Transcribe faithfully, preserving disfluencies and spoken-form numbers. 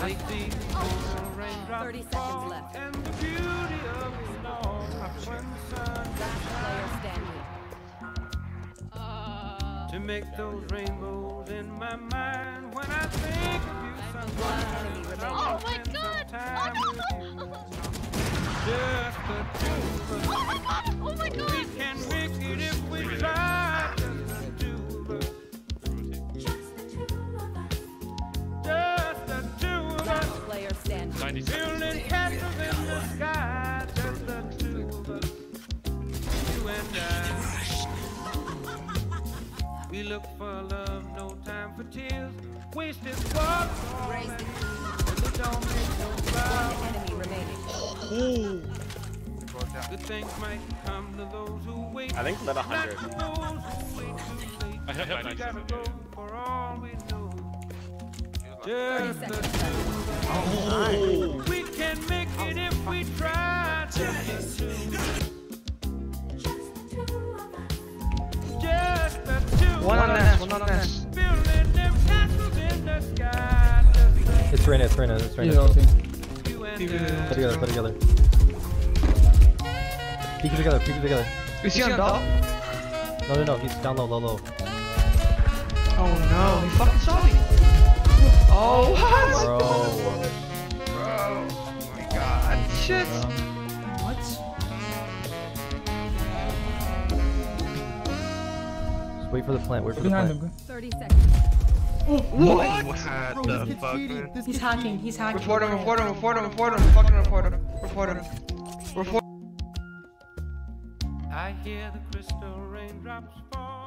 Like these little raindrops thirty seconds fall, left. and the beauty of it all when the sun Player standing. to make those rainbows in my mind when I think of you sometimes. And I Oh wanna my spend god! some time Oh with you. no! Just the two of us. Oh my god! Oh my We god! can make it if we try. Just the two of us. Just the two of us. Player standing. ninety seconds. Building castles in the sky. Just the two of us. You and I. We look for love, no time for tears. Wasted water. Raise the It don't make no one problem. enemy remaining. Good things might come to those who wait. I think it's about Not one hundred. to those who wait too late. I have We ninety gotta seconds. go for all we know. thirty Just the seconds left. two. We can make it if we try. Just the two. Just the two. One on nest, one on nest. Building them castles in the sky. Just the It's Reyna, it's Reyna, it's Reyna. Yeah, okay. you and Yeah. I. Put together, put together. Peek it together, peek it together. Is he on top? No, no, no, he's down low, low, low. Oh no, he fucking saw me. Oh, what? Bro. Bro. Oh my god. Shit. What? Just wait for the plant, wait for the Behind plant. him. thirty seconds. What? What the fuck? He's hacking, he's hacking. Report him, report him, report him, report him, fucking report him. Report him. Report I hear the crystal raindrops fall.